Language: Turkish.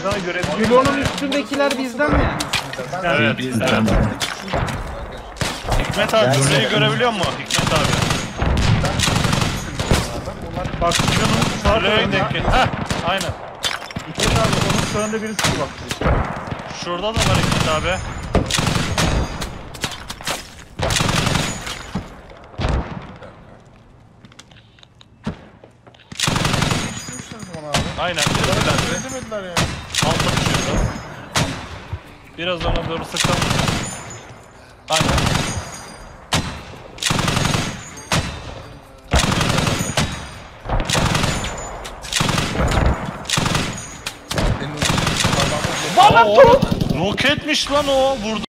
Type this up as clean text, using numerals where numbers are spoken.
sana görev. Gülonun üstündekiler bizden mi? Evet. Bizden. Hikmet abi şurayı görebiliyor musun? Hikmet abi. Bak şunun sağ Şuraya tarafında. denk gel. Heh, aynen. Hikmet abi onun sağında birisi bak. Şurada da var Hikmet abi. Aynen. Demediler ya. Altta düşüyordu. Biraz ona doğru sıkalım. Aynen. Benim adamlar Bana roketmiş lan o. Vurdu.